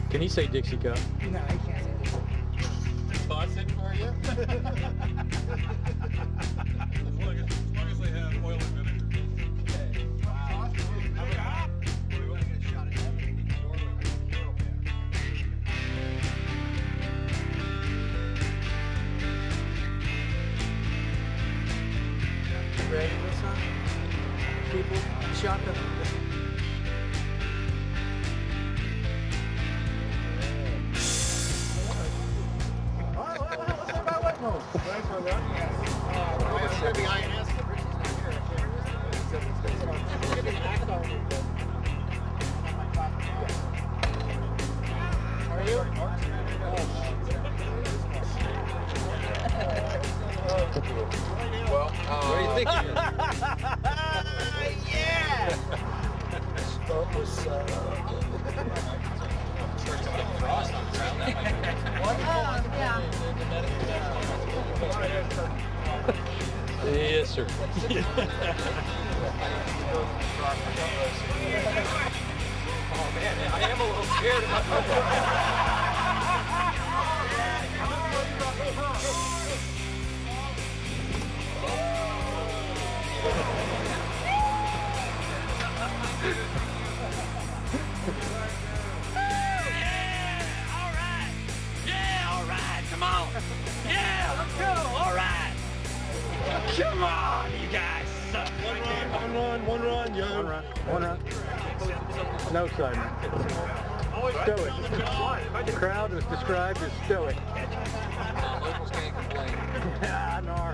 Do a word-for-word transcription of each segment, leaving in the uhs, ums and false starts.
Can he say Dixie Cup? No, he can't say Dixie. Boss it for you? As long as, as long as they have oil and vinegar. Okay. Wow. We want to get a shot at everything. Ready for this one? People, shot the... Well, uh, What do you think? Yeah! That was, uh... Yes, sir. oh man, I am a little scared about that. Yeah, all right. Yeah, all right. Come on. Yeah, let's go. All right. Come on, you guys. One run, one run, one run, yo. One run, one run. No side, man. Stoic. The crowd was described as stoic. Locals can't complain. Ah, nar.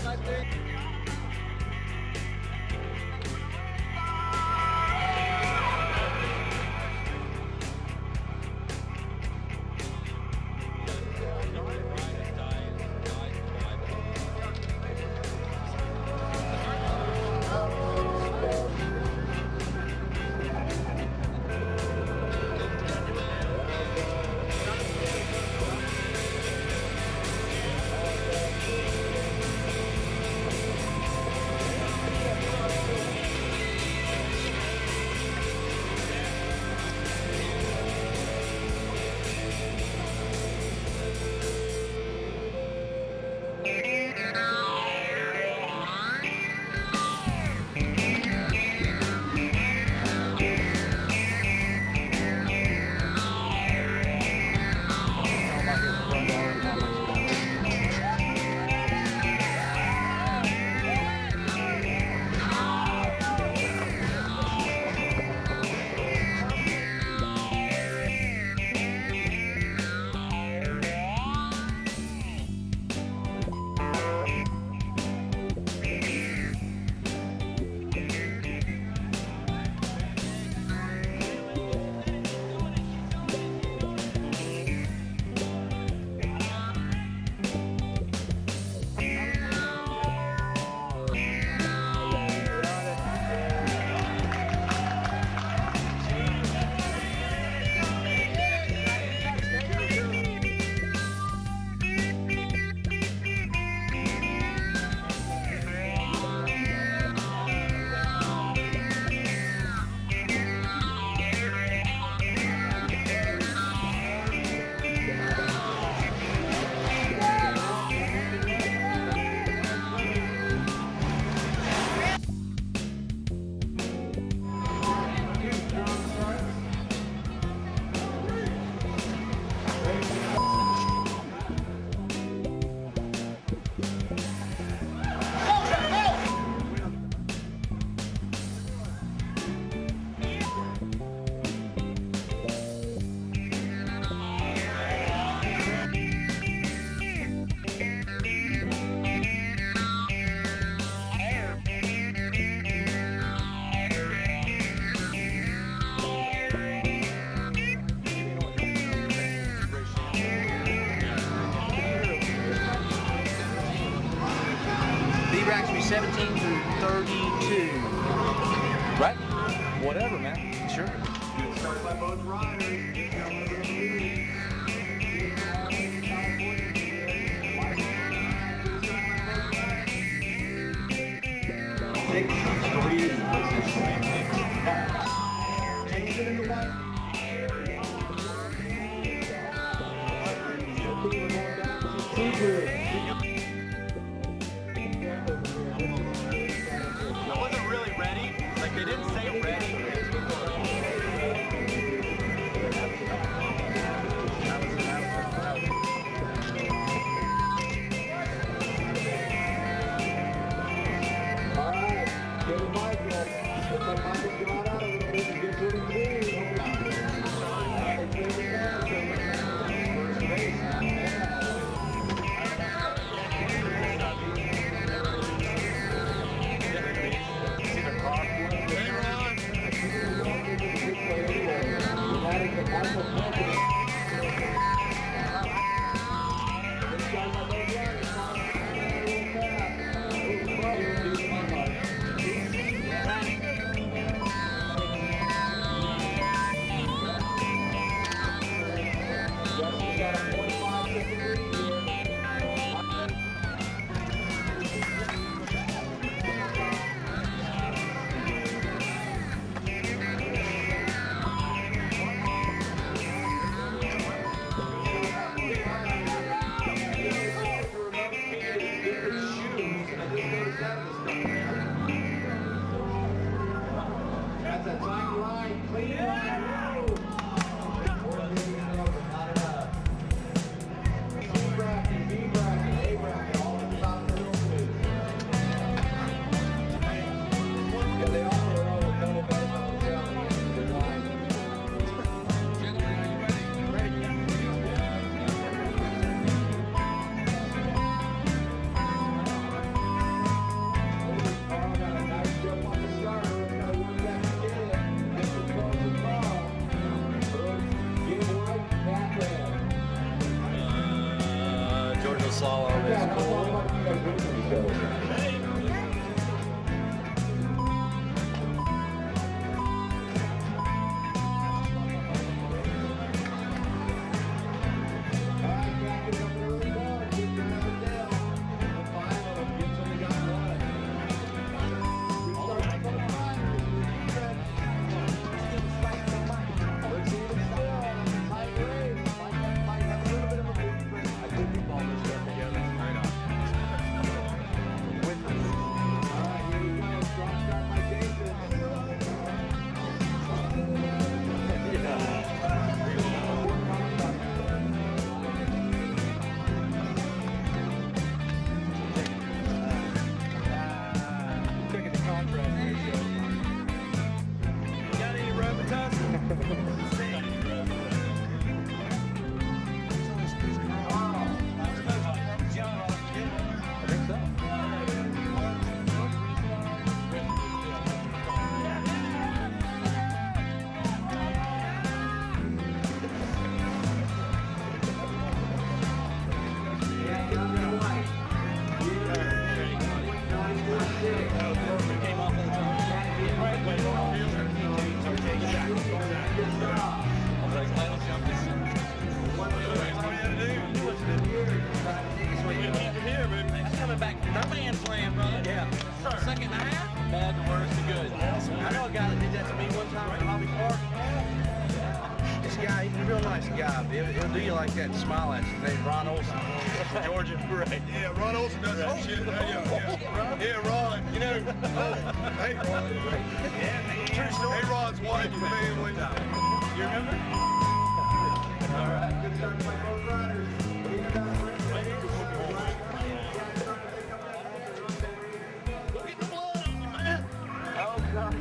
seventeen through thirty-two. Right? Whatever, man. Sure. Good start by both riders. Six, three, change it into one. Slalom is cool. He'll, he'll do you like that and smile at you. His name's Ron Olsen. Georgia. Right. Yeah, Ron Olsen does that shit. Yeah, yeah. Yeah, Ron. You know, oh, hey, Ron. Yeah, true story. Hey, Ron's wife and family. You remember? All right, good start by both riders. Look at the blood on you, man. Oh, God.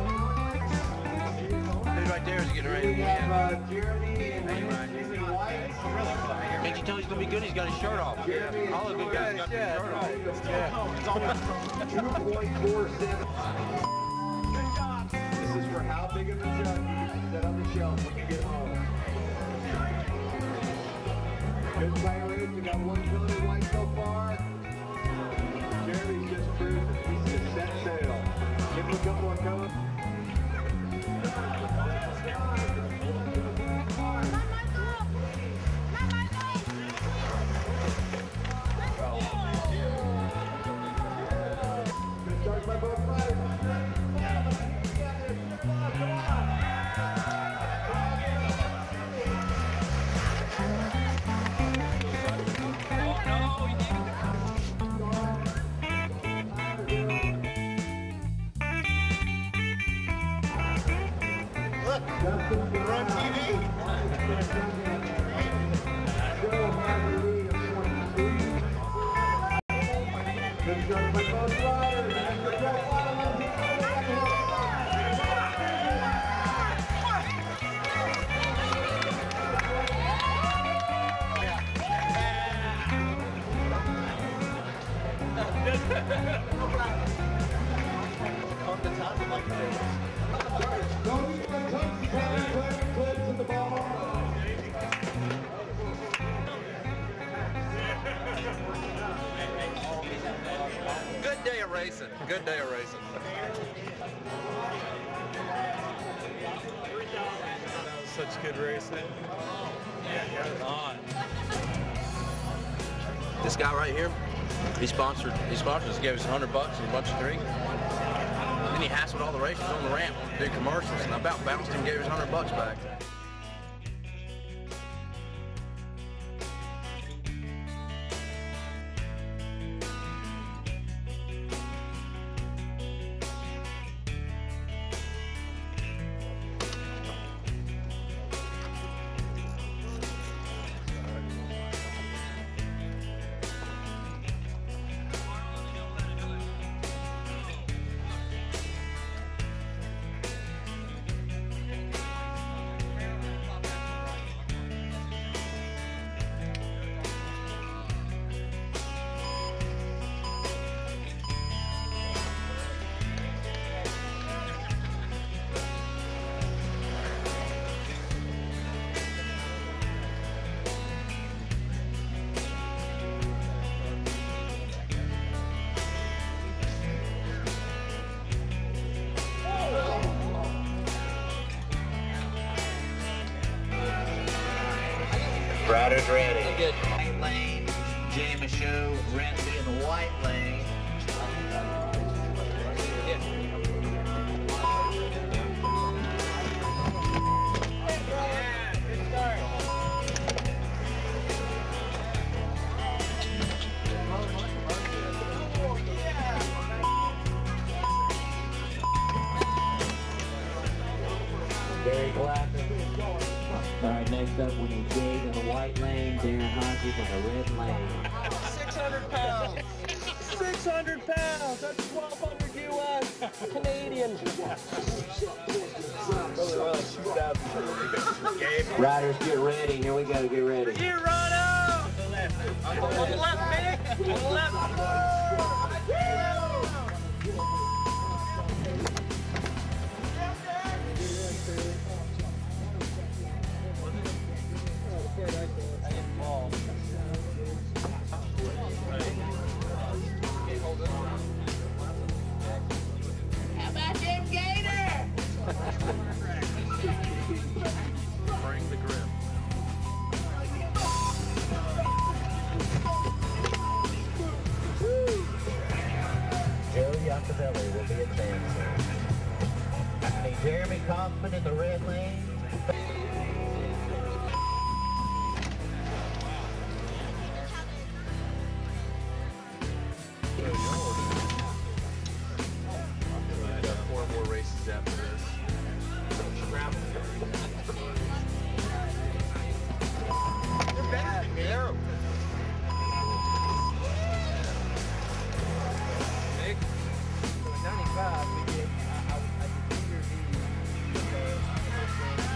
Right there is getting ready to win. We have uh, Jeremy and White. Can't you tell he's gonna be good? He's got his shirt off. Yeah. All the good guys got their shirt off. two point four seven. This is for how big of a jug you can set on the shelf when you get home. Good fire rate. We got one cylinder white so far. Jeremy's just cruising. He's just set sail. Give him a couple more cones. We're on T V. Good day of racing. Good day of racing. That was such good racing. On. This guy right here, he sponsored. He sponsored us. Gave us a hundred bucks and a bunch of drinks. Then he hassled all the racers on the ramp, did commercials, and I about bounced him and gave us a hundred bucks back. Riders ready. Good. White lane, Jamie Show, Renby in the white lane. Very clapping. All right, next up we need Dave in the white lane, Darren Hodges in the red lane. six hundred pounds. six hundred pounds. That's twelve hundred U S Canadian. Riders, get ready. Here we go. Get ready. Here, Ron! On the left. On the left, Mick. On the left. How about them Gator? Bring the grip. Joe Yacovelli will be advancing. I need Jeremy Kaufman in the red lane. Got four more races after this. They're bad. They're Big. ninety-five, we get, I, I, I could figure the, the,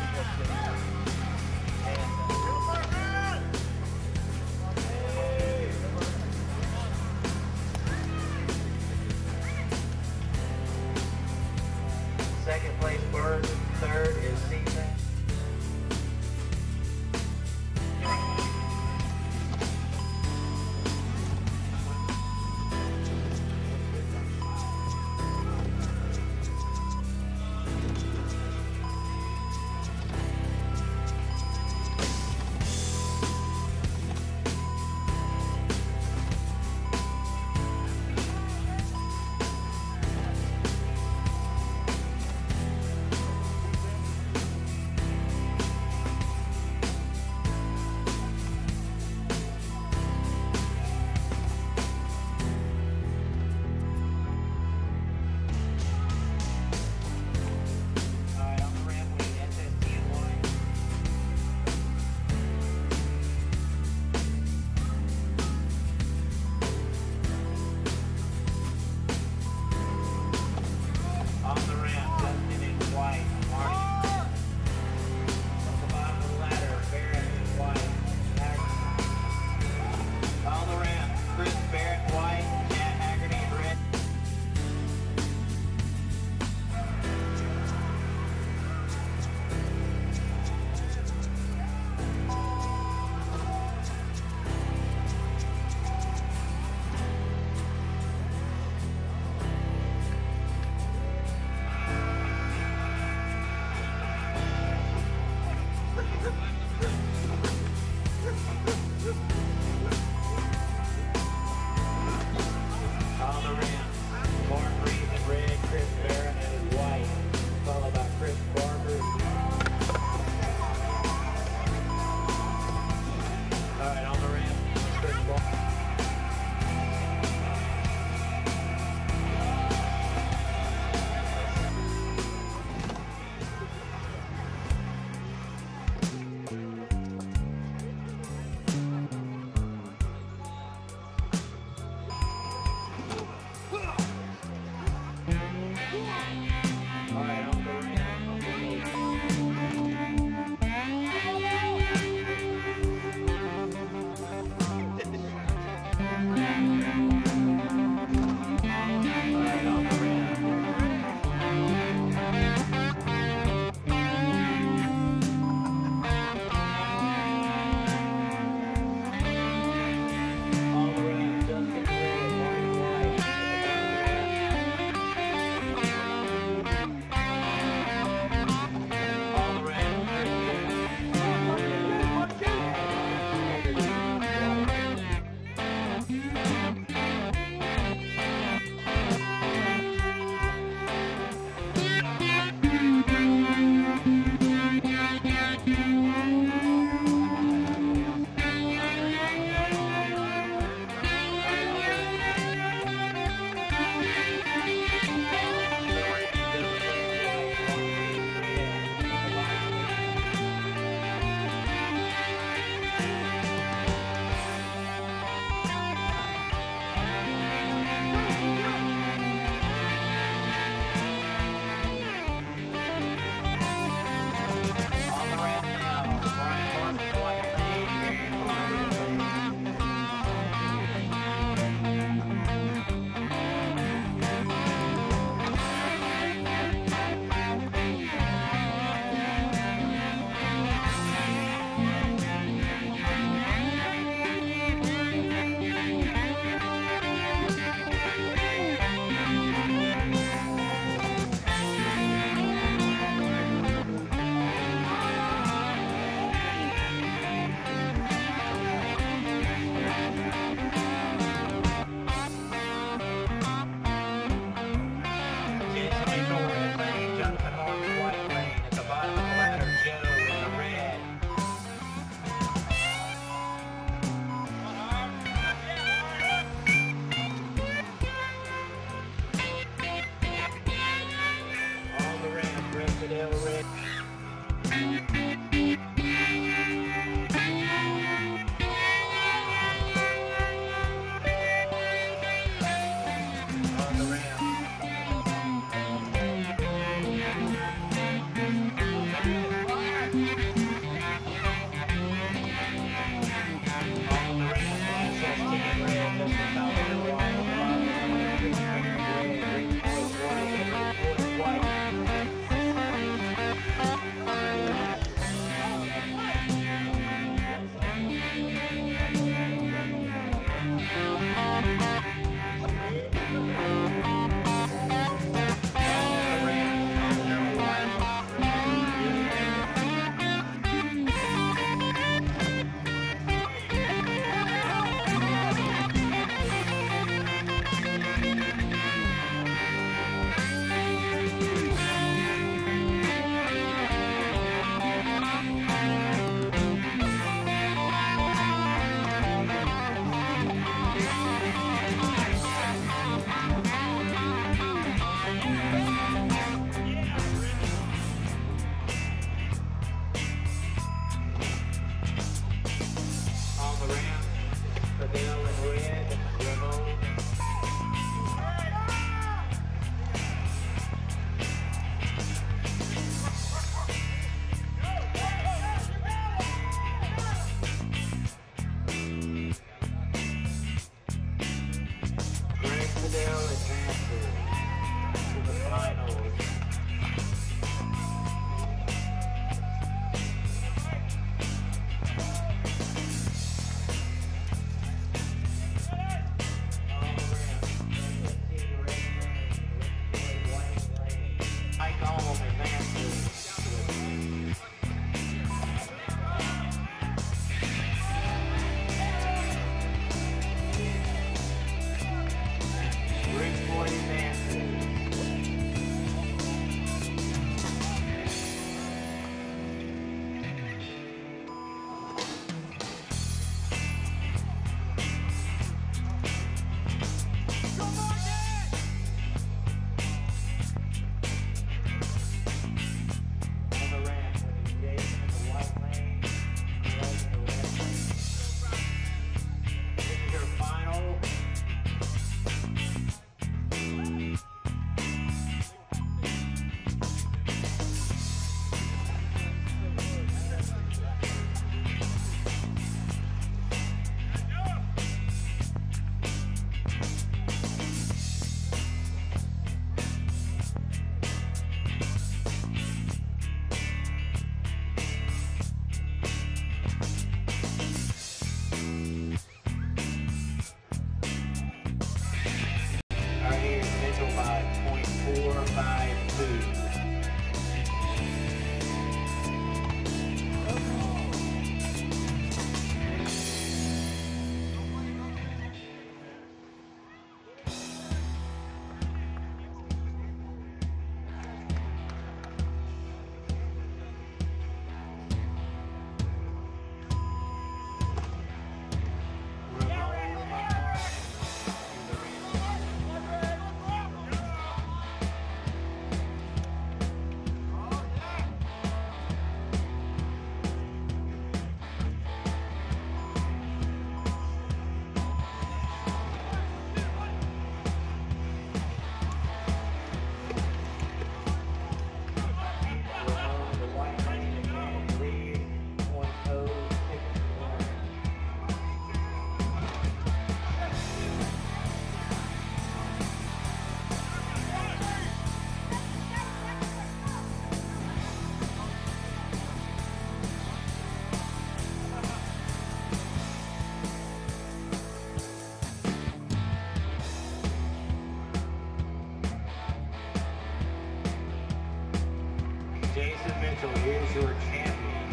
So here's your champion.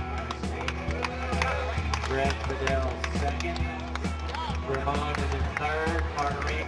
Brett Fidel second. Ramon is in third. Marguerite.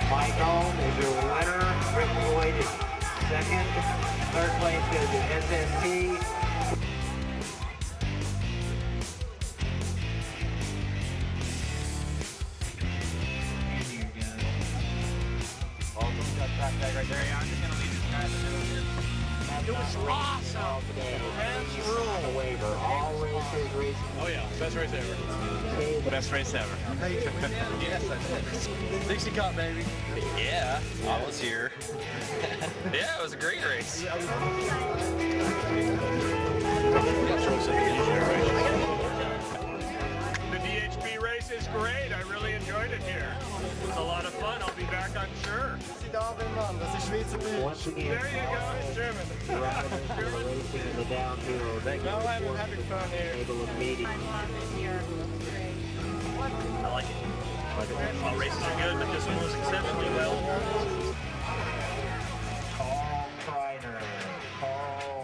Mike Holmes is your winner. Rick Boyd is second. Third place goes to S M T. Right there, yeah, I'm just going to leave this guy to do it. It was awesome. Friends rule. Waiver. All races racing. Oh yeah, best race ever. Best race ever. Yes, I did. Dixie Cup, baby. Yeah, I was here. Yeah, it was a great race. The D H B race is great. I really enjoyed it here. It was a lot of fun. I'll be back, I'm sure. Once again, There you go. It's German. riders that are racing in the downhill regular No, I'm having fun here. table of meeting. I like it. All races are good, but this one was exceptionally well. Carl Kreiner. Carl.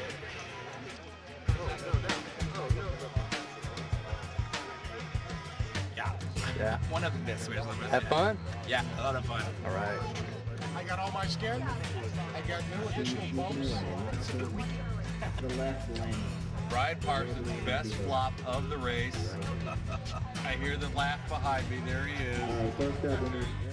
Yeah. Yeah. One of the best races. Have fun? Yeah, a lot of fun. All right. I got all my skin. I got no additional bumps. The left lane. Brian Parsons, best flop of the race. I hear the laugh behind me. There he is. All right, first up,